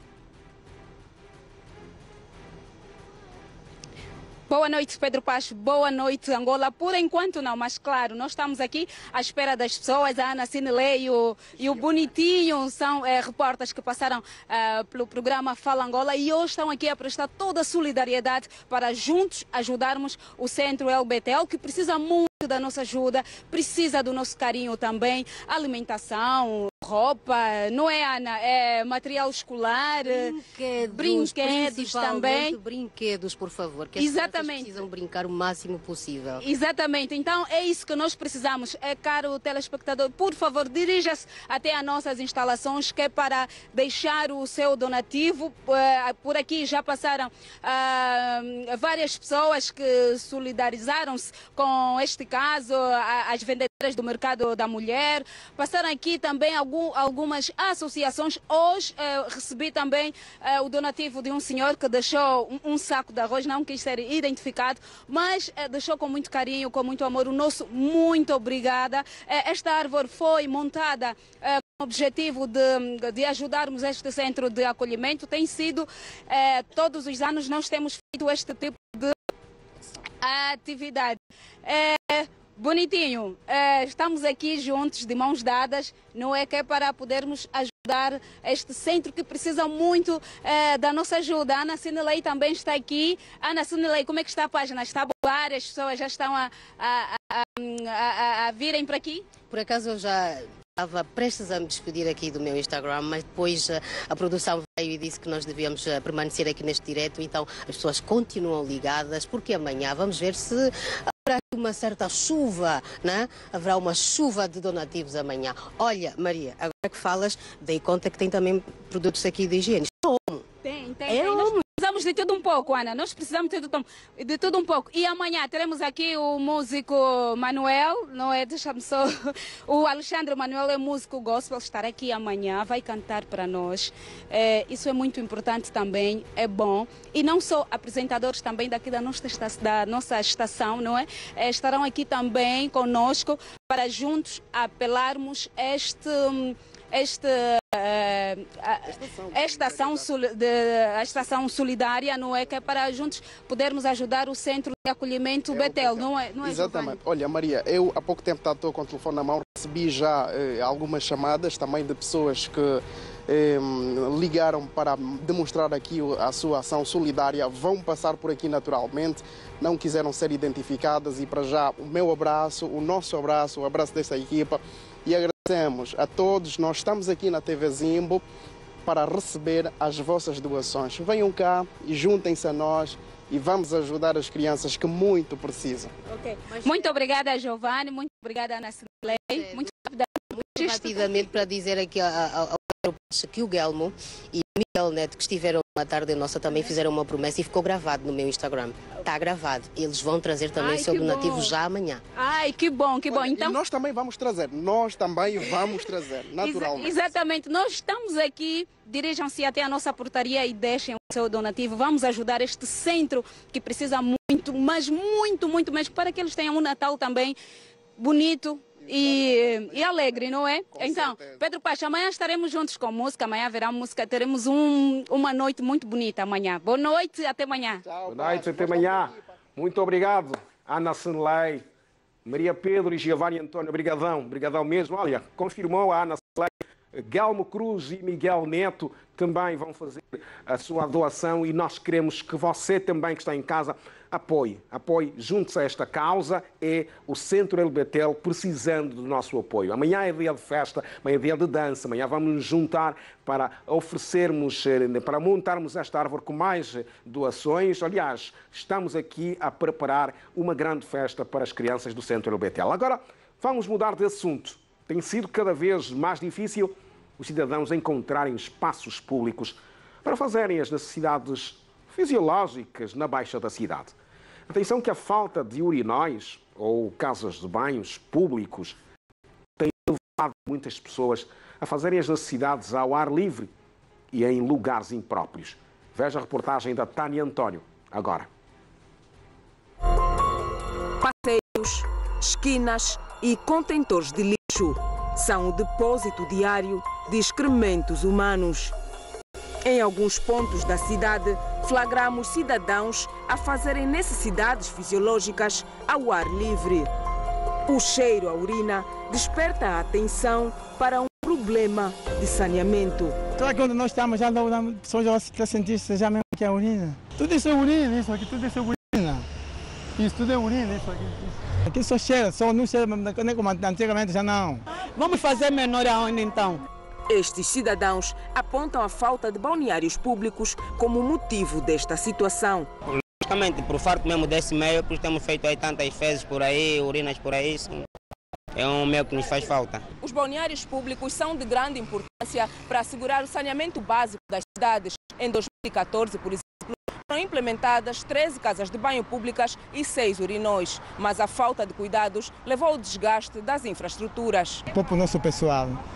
Boa noite, Pedro Pacho. Boa noite, Angola. Por enquanto não, mas claro, nós estamos aqui à espera das pessoas. A Ana Cinelei e o, e o Bonitinho são é, repórteres que passaram é, pelo programa Fala Angola e hoje estão aqui a prestar toda a solidariedade para juntos ajudarmos o Centro L B T L, que precisa muito da nossa ajuda, precisa do nosso carinho também, alimentação, roupa, não é, Ana? É material escolar, brinquedos, brinquedos também. Brinquedos, por favor, que as Exatamente. precisam brincar o máximo possível. Exatamente, então é isso que nós precisamos. É, caro telespectador, por favor, dirija-se até as nossas instalações, que é para deixar o seu donativo. Por aqui já passaram ah, várias pessoas que solidarizaram-se com este caso, as vendedoras do mercado da mulher. Passaram aqui também alguns algum, algumas associações. Hoje eh, recebi também eh, o donativo de um senhor que deixou um, um saco de arroz, não quis ser identificado, mas eh, deixou com muito carinho, com muito amor. O nosso muito obrigada. Eh, esta árvore foi montada eh, com o objetivo de, de ajudarmos este centro de acolhimento. Tem sido, eh, todos os anos nós temos feito este tipo de atividade. É, bonitinho, é, estamos aqui juntos, de mãos dadas, não é que é para podermos ajudar este centro que precisa muito é, da nossa ajuda. A Ana Sinelei também está aqui. Ana Sinelei, como é que está a página? Está a bombar? As pessoas já estão a, a, a, a, a virem para aqui? Por acaso eu já estava prestes a me despedir aqui do meu Instagram, mas depois a, a produção veio e disse que nós devíamos permanecer aqui neste direto, então as pessoas continuam ligadas, porque amanhã vamos ver se haverá uma certa chuva, né? Haverá uma chuva de donativos amanhã. Olha, Maria, agora que falas, dei conta que tem também produtos aqui de higiene. Tem, tem, tem. Nós precisamos de tudo um pouco, Ana. Nós precisamos de tudo, de tudo um pouco. E amanhã teremos aqui o músico Manuel, não é? Deixa-me só. O Alexandre Manuel é músico gospel, estará aqui amanhã, vai cantar para nós. É, isso é muito importante também, é bom. E não só apresentadores também daqui da nossa, da nossa estação, não é? É, estarão aqui também conosco para juntos apelarmos este. Este, uh, a, esta ação, de, a estação solidária, não é? Que é para juntos podermos ajudar o centro de acolhimento é Betel, não é? Não é, exatamente. Giovanni? Olha, Maria, eu há pouco tempo estou com o telefone na mão, recebi já eh, algumas chamadas também de pessoas que eh, ligaram para demonstrar aqui a sua ação solidária, vão passar por aqui naturalmente, não quiseram ser identificadas e para já o meu abraço, o nosso abraço, o abraço dessa equipa e agradecemos a todos. Nós estamos aqui na T V Zimbo para receber as vossas doações. Venham cá e juntem-se a nós e vamos ajudar as crianças que muito precisam. Okay. Muito obrigada, Giovanni. Muito obrigada, Ana Sinelei. Muito, muito rapidamente para dizer aqui ao Pedro Pacho que o Guelmo e o Miguel Neto, que estiveram uma tarde nossa, também fizeram uma promessa e ficou gravado no meu Instagram. Está gravado. Eles vão trazer também Ai, seu donativo bom. já amanhã. Ai, que bom, que bom. Olha, então... E nós também vamos trazer. Nós também vamos trazer, naturalmente. Ex exatamente. Nós estamos aqui, dirijam-se até a nossa portaria e deixem o seu donativo. Vamos ajudar este centro que precisa muito, mas muito, muito mesmo, para que eles tenham um Natal também bonito, E, e alegre, não é? Com então, certeza. Pedro Pacho, amanhã estaremos juntos com música, amanhã haverá música, teremos um, uma noite muito bonita amanhã. Boa noite, até amanhã. Boa noite, até amanhã. Muito obrigado, Ana Sinelei, Maria Pedro e Giovanni António. Obrigadão, obrigadão mesmo. Olha, confirmou a Ana Sinelei, Guelmo Cruz e Miguel Neto também vão fazer a sua doação e nós queremos que você também que está em casa apoie, apoie, junte-se a esta causa, é o Centro El Betel precisando do nosso apoio. Amanhã é dia de festa, amanhã é dia de dança, amanhã vamos nos juntar para oferecermos, para montarmos esta árvore com mais doações. Aliás, estamos aqui a preparar uma grande festa para as crianças do Centro El Betel. Agora, vamos mudar de assunto. Tem sido cada vez mais difícil os cidadãos encontrarem espaços públicos para fazerem as necessidades fisiológicas na baixa da cidade. Atenção que a falta de urinóis ou casas de banhos públicos tem levado muitas pessoas a fazerem as necessidades ao ar livre e em lugares impróprios. Veja a reportagem da Tânia António, agora. Passeios, esquinas e contentores de lixo são o depósito diário de excrementos humanos. Em alguns pontos da cidade, flagramos cidadãos a fazerem necessidades fisiológicas ao ar livre. O cheiro à urina desperta a atenção para um problema de saneamento. Será que onde nós estamos já não pessoas já se sentir já mesmo que é urina? Tudo isso é urina, isso aqui, tudo isso é urina. Isso tudo é urina, isso aqui. Aqui só cheira, só não cheira, nem como antigamente já não. Vamos fazer menor aonde então? Estes cidadãos apontam a falta de balneários públicos como motivo desta situação. Logicamente, por farto mesmo desse meio, porque temos feito aí tantas fezes por aí, urinas por aí, é um meio que nos faz falta. Os balneários públicos são de grande importância para assegurar o saneamento básico das cidades. Em dois mil e catorze, por exemplo, foram implementadas treze casas de banho públicas e seis urinóis, mas a falta de cuidados levou ao desgaste das infraestruturas. Para o nosso pessoal.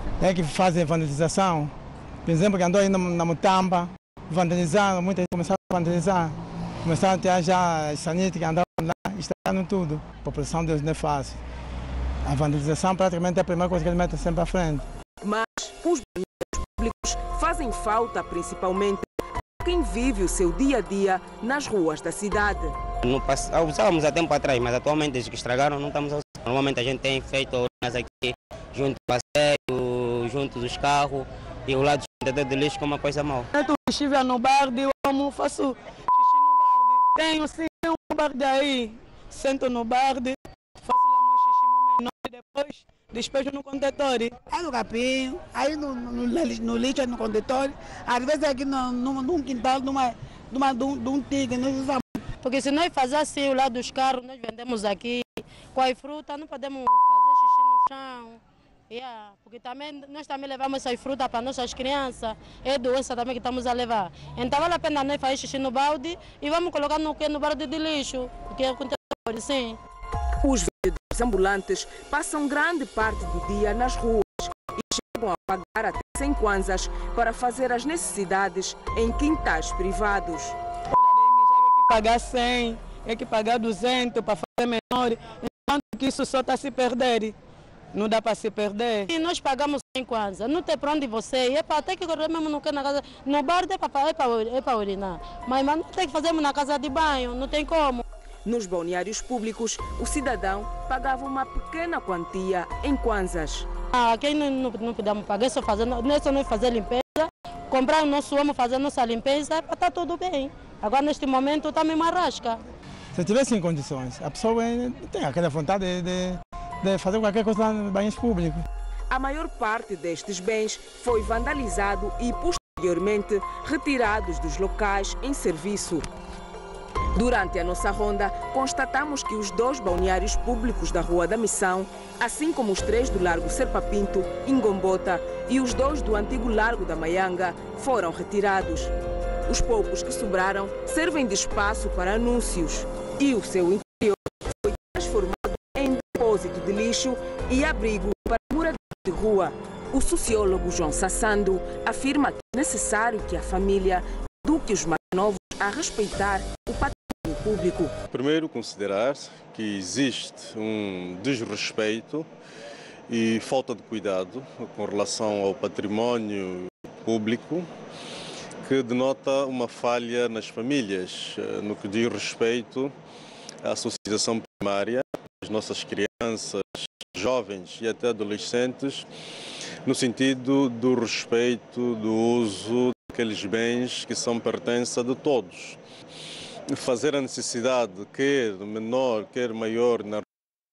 Tem que fazer vandalização. Por exemplo, que andou aí na, na Mutamba, vandalizando, muitas começaram a vandalizar. Começaram a ter já as sanitas que andavam lá, estragando tudo. A população deles não é fácil. A vandalização praticamente é a primeira coisa que eles metem sempre à frente. Mas os banheiros públicos fazem falta principalmente a quem vive o seu dia a dia nas ruas da cidade. No passado, usávamos há tempo atrás, mas atualmente desde que estragaram não estamos a usar. Normalmente a gente tem feito urinas aqui junto do passeio, junto dos carros e o lado do contador de lixo como uma coisa mal. Eu estive no bar, eu amo, faço xixi no bar. Tenho sim um bar aí, sento no bar, faço lá meu xixi meu menor e depois despejo no contentor. Aí no capim, aí no, no, no, no lixo, no contentor, às vezes aqui no, no, num quintal, numa, numa, de um tigre, nós usamos. Porque se nós fazemos assim o lado dos carros, nós vendemos aqui com a fruta, não podemos fazer xixi no chão. Yeah, porque também, nós também levamos essas frutas para nossas crianças, é doença também que estamos a levar. Então vale a pena nós fazer xixi no balde e vamos colocar no, no balde de lixo, porque é o contentor, sim. Os vendedores ambulantes passam grande parte do dia nas ruas e chegam a pagar até cem kwanzas para fazer as necessidades em quintais privados. Pagar cem, é que pagar duzentos para fazer menor, enquanto que isso só está a se perder. Não dá para se perder. E nós pagamos cem kwanza, não tem para onde você ir, é para ter que correr mesmo no, na casa, no bar é para é para é para urinar, mas, mas não tem que fazer na casa de banho, não tem como. Nos balneários públicos, o cidadão pagava uma pequena quantia em kwanzas. Ah, quem não, não, não podemos pagar, é só fazer, não é só nós fazer limpeza, comprar o nosso homem, fazer a nossa limpeza, é para estar tudo bem. Agora, neste momento, está mesmo arrasca. Se tivesse em condições, a pessoa tem aquela vontade de, de fazer qualquer coisa lá nos banhos públicos. A maior parte destes bens foi vandalizado e, posteriormente, retirados dos locais em serviço. Durante a nossa ronda, constatamos que os dois balneários públicos da Rua da Missão, assim como os três do Largo Serpa Pinto, Ingombota, e os dois do antigo Largo da Maianga, foram retirados. Os poucos que sobraram servem de espaço para anúncios e o seu interior foi transformado em depósito de lixo e abrigo para moradores de rua. O sociólogo João Sassando afirma que é necessário que a família eduque os mais novos a respeitar o patrimônio público. Primeiro, considerar que existe um desrespeito e falta de cuidado com relação ao patrimônio público, que denota uma falha nas famílias, no que diz respeito à socialização primária, as nossas crianças, jovens e até adolescentes, no sentido do respeito, do uso daqueles bens que são pertença de todos. Fazer a necessidade, quer menor, quer maior, na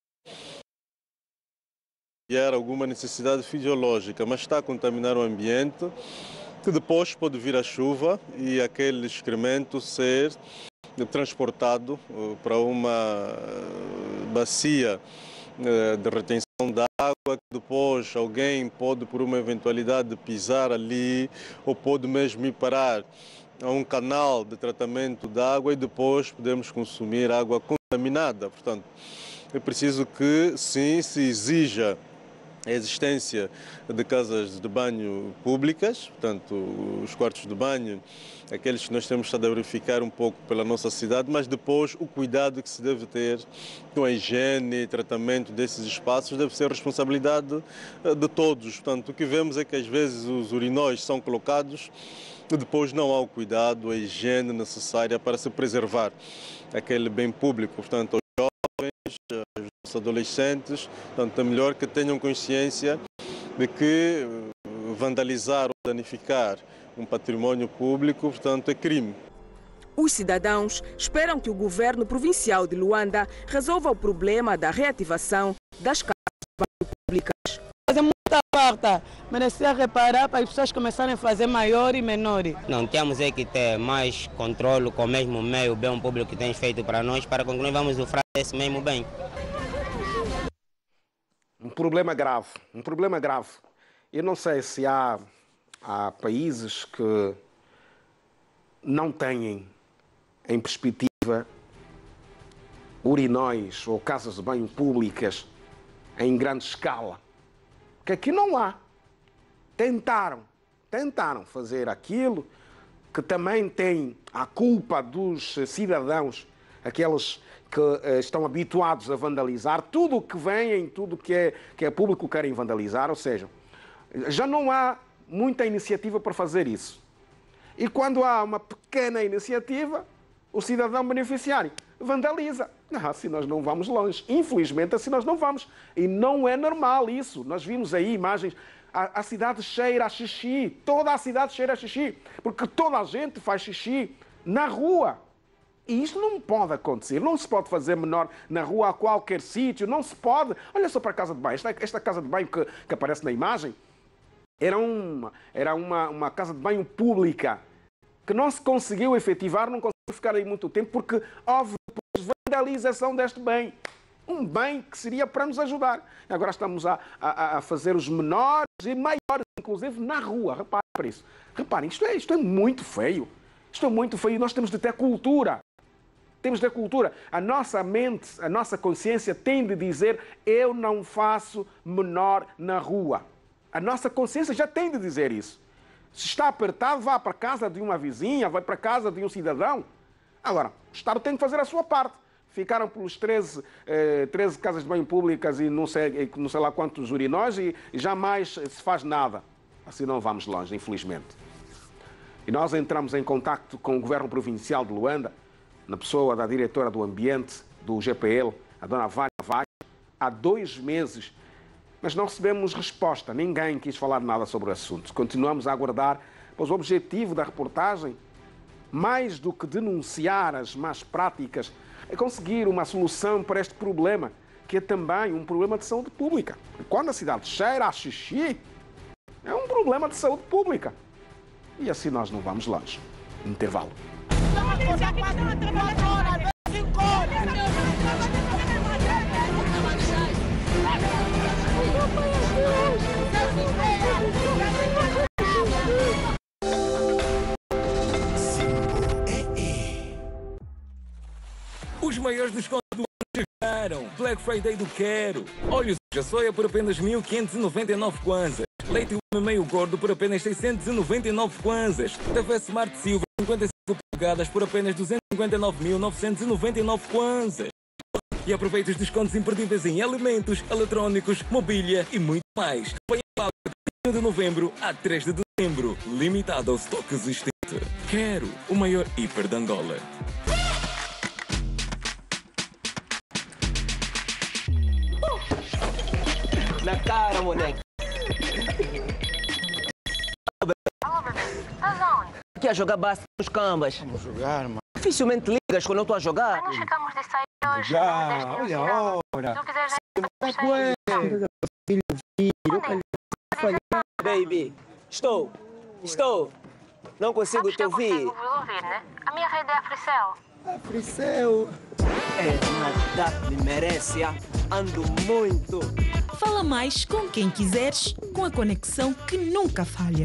criar alguma necessidade fisiológica, mas está a contaminar o ambiente, que depois pode vir a chuva e aquele excremento ser transportado para uma bacia de retenção de água, que depois alguém pode, por uma eventualidade, pisar ali ou pode mesmo ir parar a um canal de tratamento de água e depois podemos consumir água contaminada. Portanto, é preciso que, sim, se exija a existência de casas de banho públicas, portanto, os quartos de banho, aqueles que nós temos estado a verificar um pouco pela nossa cidade, mas depois o cuidado que se deve ter com a higiene e tratamento desses espaços deve ser responsabilidade de todos. Portanto, o que vemos é que às vezes os urinóis são colocados e depois não há o cuidado, a higiene necessária para se preservar aquele bem público. Portanto, os adolescentes, portanto, é melhor que tenham consciência de que vandalizar ou danificar um património público, portanto, é crime. Os cidadãos esperam que o governo provincial de Luanda resolva o problema da reativação das casas de banho públicas. Fazer muita parte, merecia reparar para as pessoas começarem a fazer maior e menor. Não, temos é que ter mais controle com o mesmo meio bem público que tem feito para nós, para que nós vamos sofrer esse mesmo bem. Um problema grave, um problema grave. Eu não sei se há, há países que não têm em perspectiva urinóis ou casas de banho públicas em grande escala. Porque aqui não há. tentaram, tentaram fazer aquilo que também tem a culpa dos cidadãos, aqueles que uh, estão habituados a vandalizar, tudo o que vem, tudo que é, que é público querem vandalizar, ou seja, já não há muita iniciativa para fazer isso. E quando há uma pequena iniciativa, o cidadão beneficiário vandaliza. Ah, assim nós não vamos longe. Infelizmente, assim nós não vamos. E não é normal isso. Nós vimos aí imagens, a, a cidade cheira a xixi, toda a cidade cheira a xixi, porque toda a gente faz xixi na rua. E isto não pode acontecer, não se pode fazer menor na rua, a qualquer sítio, não se pode. Olha só para a casa de banho, esta, esta casa de banho que, que aparece na imagem, era, uma, era uma, uma casa de banho pública, que não se conseguiu efetivar, não conseguiu ficar aí muito tempo, porque houve depois vandalização deste bem. Um bem que seria para nos ajudar. E agora estamos a, a, a fazer os menores e maiores, inclusive, na rua. Reparem para isso. Reparem, isto é, isto é muito feio. Isto é muito feio. Nós temos de ter cultura. Temos de ter cultura. A nossa mente, a nossa consciência tem de dizer: eu não faço menor na rua. A nossa consciência já tem de dizer isso. Se está apertado, vá para a casa de uma vizinha, vai para a casa de um cidadão. Agora, o Estado tem que fazer a sua parte. Ficaram pelos treze, eh, treze casas de banho públicas e não sei, não sei lá quantos urinóis e jamais se faz nada. Assim não vamos longe, infelizmente. E nós entramos em contacto com o governo provincial de Luanda, na pessoa da diretora do ambiente do G P L, a dona Vânia Vaz, há dois meses, mas não recebemos resposta. Ninguém quis falar nada sobre o assunto. Continuamos a aguardar, pois o objetivo da reportagem, mais do que denunciar as más práticas, é conseguir uma solução para este problema, que é também um problema de saúde pública. Quando a cidade cheira a xixi, é um problema de saúde pública. E assim nós não vamos longe. Intervalo. Os maiores descontos do ano chegaram. Black Friday do Quero. Óleo soja soia por apenas mil quinhentos e noventa e nove kwanzas. Leite meio gordo por apenas seiscentos e noventa e nove kwanzas. T V Smart Silver cinquenta e cinco polegadas por apenas duzentos e cinquenta e nove mil novecentos e noventa e nove kwanzas. E aproveite os descontos imperdíveis em alimentos, eletrônicos, mobília e muito mais. Foi em de de novembro a três de dezembro. Limitado ao estoque existente. Quero o maior hiper de Angola. Na cara, moleque. Aqui a jogar basta nos cambas. Vamos jogar, mano. Dificilmente ligas quando eu estou a jogar. Nós ficamos de sair hoje. Já, olha a hora. Se tu quiseres Baby, estou, estou. Não consigo te ouvir. Não consigo ouvir, né? A minha rede é a Fricel. A Fricel. É nada, me merece. Ando muito. Fala mais com quem quiseres, com a conexão que nunca falha.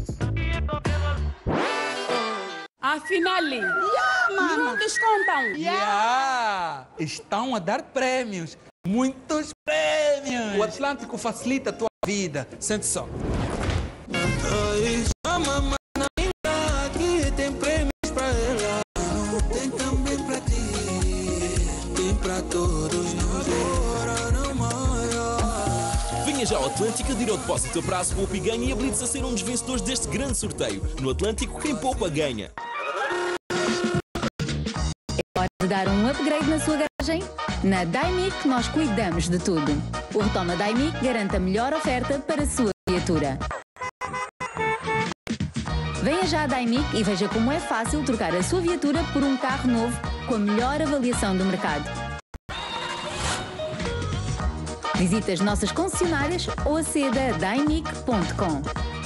Afinal, yeah, não descontam. Yeah. Estão a dar prêmios. Muitos prêmios. O Atlântico facilita a tua vida. Sente só. Tem prêmios pra ela, tem também pra ti, tem pra todos nós. Venha já ao Atlântico, adira ao depósito a prazo, poupa e ganha e habilite-se a ser um dos vencedores deste grande sorteio. No Atlântico, quem poupa ganha. É hora de dar um upgrade na sua garagem? Na Daimic nós cuidamos de tudo. O Retoma Daimic garante a melhor oferta para a sua viatura. Venha já à Daimic e veja como é fácil trocar a sua viatura por um carro novo com a melhor avaliação do mercado. Visite as nossas concessionárias ou aceda a daimic ponto com.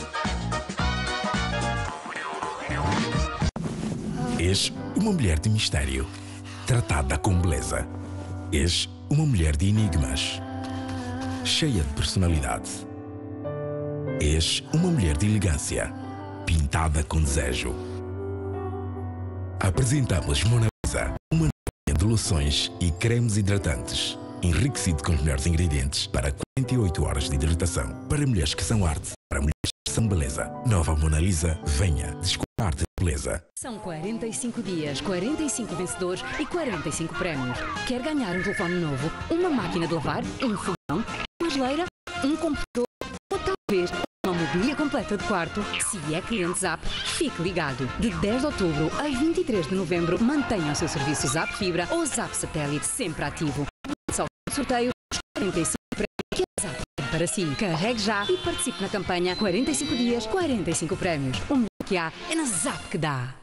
És uma mulher de mistério, tratada com beleza. És uma mulher de enigmas, cheia de personalidade. És uma mulher de elegância, pintada com desejo. Apresentamos Mona Lisa, uma linha de loções e cremes hidratantes, enriquecido com os melhores ingredientes para quarenta e oito horas de hidratação. Para mulheres que são arte, para mulheres São Beleza. Nova Mona Lisa, venha descolar de beleza. São quarenta e cinco dias, quarenta e cinco vencedores e quarenta e cinco prémios. Quer ganhar um telefone novo, uma máquina de lavar, um fogão, uma geleira, um computador ou talvez uma mobília completa de quarto? Se é cliente Zap, fique ligado. De dez de outubro a vinte e três de novembro, mantenha o seu serviço Zap Fibra ou Zap Satélite sempre ativo. Só no sorteio dos quarenta e cinco prémios que a Zap tem para si. Carregue já e participe na campanha quarenta e cinco dias, quarenta e cinco prémios. O melhor que há é na Zap que dá.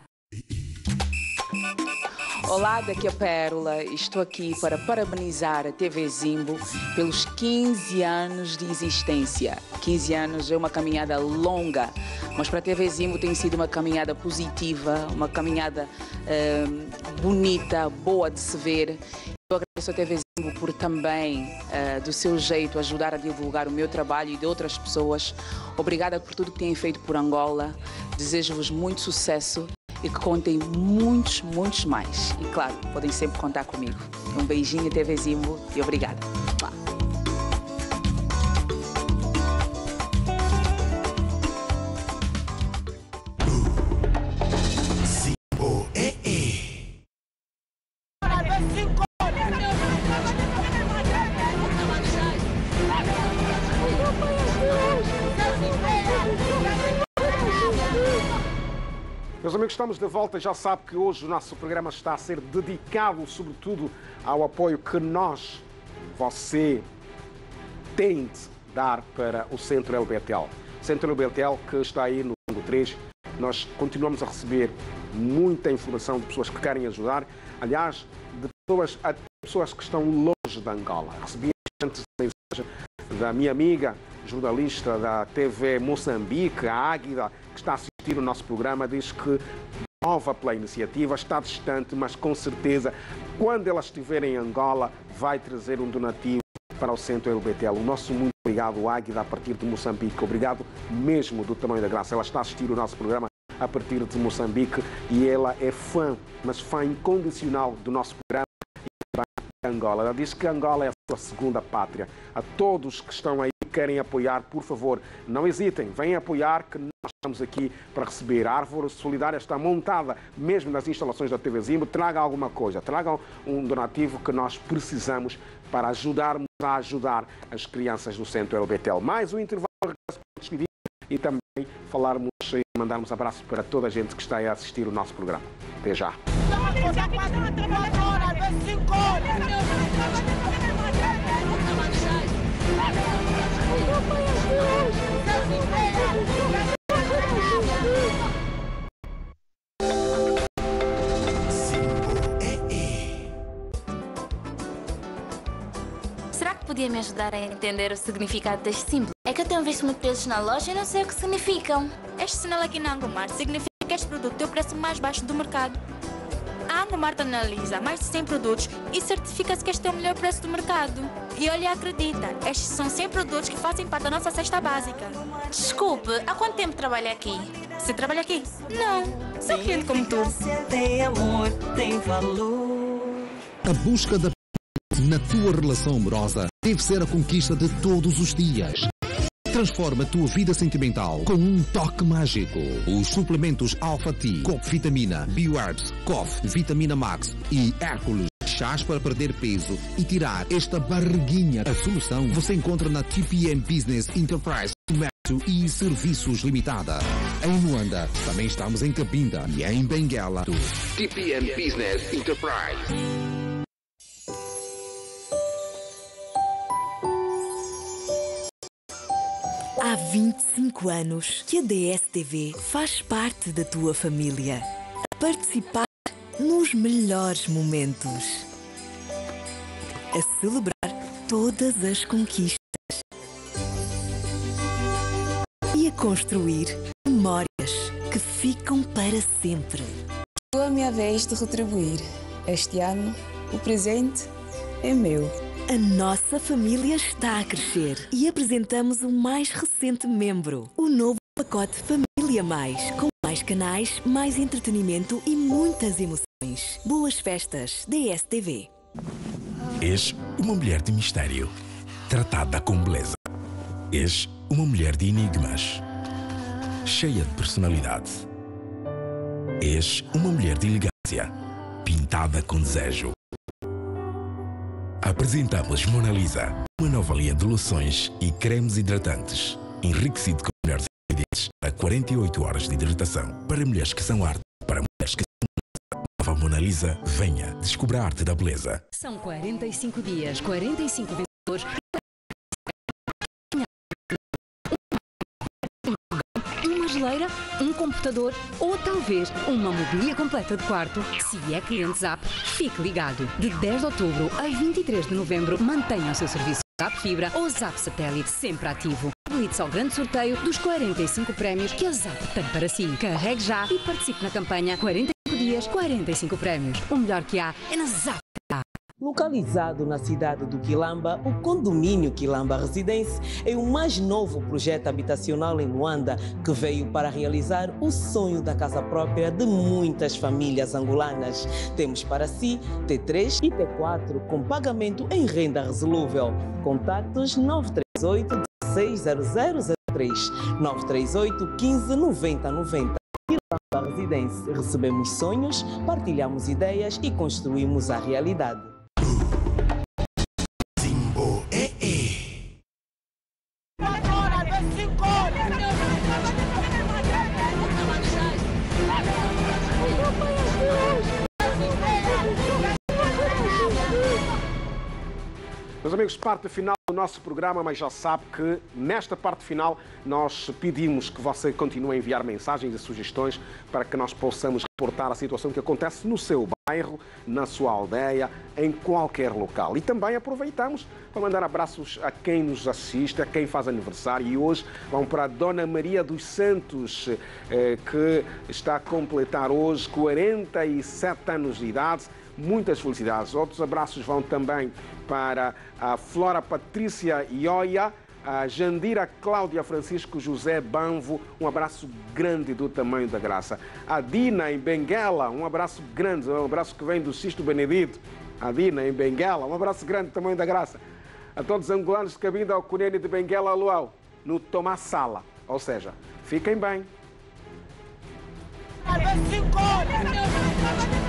Olá, daqui a Pérola. Estou aqui para parabenizar a T V Zimbo pelos quinze anos de existência. quinze anos é uma caminhada longa, mas para a T V Zimbo tem sido uma caminhada positiva, uma caminhada eh, bonita, boa de se ver. Eu agradeço a T V Zimbo por também, uh, do seu jeito, ajudar a divulgar o meu trabalho e de outras pessoas. Obrigada por tudo que têm feito por Angola. Desejo-vos muito sucesso e que contem muitos, muitos mais. E claro, podem sempre contar comigo. Um beijinho, T V Zimbo, e obrigada. Meus amigos, estamos de volta. Já sabe que hoje o nosso programa está a ser dedicado, sobretudo, ao apoio que nós, você, tem de dar para o Centro L B T L. Centro L B T L que está aí no Congo três. Nós continuamos a receber muita informação de pessoas que querem ajudar. Aliás, de pessoas, até pessoas que estão longe de Angola. Recebi antes a mensagem da minha amiga, jornalista da T V Moçambique, a Águida, que está a assistir o nosso programa, diz que nova pela iniciativa, está distante, mas com certeza, quando ela estiver em Angola, vai trazer um donativo para o Centro L B T L. O nosso muito obrigado, Águida, a partir de Moçambique. Obrigado mesmo do tamanho da graça. Ela está a assistir o nosso programa a partir de Moçambique e ela é fã, mas fã incondicional do nosso programa e de Angola. Ela diz que Angola é a sua segunda pátria. A todos que estão aí e querem apoiar, por favor, não hesitem, venham apoiar, que nós estamos aqui para receber. A árvore solidária está montada mesmo nas instalações da T V Zimbo. Tragam alguma coisa, tragam um donativo que nós precisamos para ajudarmos a ajudar as crianças do Centro L B T L. Mais um intervalo para despedir e também falarmos e mandarmos abraços para toda a gente que está a assistir o nosso programa. Até já. Será que podia me ajudar a entender o significado deste símbolo? É que eu tenho visto muitos preços na loja e não sei o que significam. Este sinal aqui na Angomart significa que este produto tem o preço mais baixo do mercado. A Angomart analisa mais de cem produtos e certifica-se que este é o melhor preço do mercado. E olha, acredita, estes são cem produtos que fazem parte da nossa cesta básica. Desculpe, há quanto tempo trabalha aqui? Você trabalha aqui? Não, sou cliente como tu. Tem amor, tem valor. A busca da na tua relação amorosa deve ser a conquista de todos os dias. Transforma a tua vida sentimental com um toque mágico. Os suplementos Alpha T, Cop Vitamina, Bioherbs, Cof, Vitamina Max e Hércules. Chás para perder peso e tirar esta barriguinha. A solução você encontra na T P M Business Enterprise Comércio e Serviços Limitada. Em Luanda, também estamos em Cabinda e em Benguela. T P M Business Enterprise. Há vinte e cinco anos que a D S T V faz parte da tua família, a participar nos melhores momentos, a celebrar todas as conquistas e a construir memórias que ficam para sempre. Chegou a minha vez de retribuir. Este ano, o presente é meu. A nossa família está a crescer e apresentamos o mais recente membro, o novo pacote Família Mais, com mais canais, mais entretenimento e muitas emoções. Boas festas, D S T V. És uma mulher de mistério, tratada com beleza. És uma mulher de enigmas, cheia de personalidade. És uma mulher de elegância, pintada com desejo. Apresentamos Mona Lisa, uma nova linha de loções e cremes hidratantes, enriquecido com melhores ingredientes para quarenta e oito horas de hidratação. Para mulheres que são arte, para mulheres que são nova Mona Lisa, venha, descubra a arte da beleza. São quarenta e cinco dias, quarenta e cinco vencedores. Uma geleira, um computador ou talvez uma mobília completa de quarto. Se é cliente Zap, fique ligado. De dez de outubro a vinte e três de novembro, mantenha o seu serviço Zap Fibra ou Zap Satélite sempre ativo. Habilite-se ao grande sorteio dos quarenta e cinco prémios que a Zap tem para si. Carregue já e participe na campanha quarenta e cinco dias, quarenta e cinco prémios. O melhor que há é na Zap. Localizado na cidade do Quilamba, o condomínio Quilamba Residência é o mais novo projeto habitacional em Luanda que veio para realizar o sonho da casa própria de muitas famílias angolanas. Temos para si T três e T quatro com pagamento em renda resolúvel. Contactos nove três oito, seis zero zero zero três, nove três oito, um cinco nove zero nove zero. Quilamba Residência. Recebemos sonhos, partilhamos ideias e construímos a realidade. Meus amigos, parte final do nosso programa, mas já sabe que nesta parte final nós pedimos que você continue a enviar mensagens e sugestões para que nós possamos reportar a situação que acontece no seu bairro, na sua aldeia, em qualquer local. E também aproveitamos para mandar abraços a quem nos assiste, a quem faz aniversário. E hoje vão para a Dona Maria dos Santos, que está a completar hoje quarenta e sete anos de idade. Muitas felicidades. Outros abraços vão também para a Flora Patrícia Ioia, a Jandira Cláudia Francisco José Banvo, um abraço grande do tamanho da graça. A Dina em Benguela, um abraço grande, um abraço que vem do Sisto Benedito. A Dina em Benguela, um abraço grande do tamanho da graça. A todos os angolanos que cabem ao Cunene de Benguela Luau, no Tomar Sala. Ou seja, fiquem bem.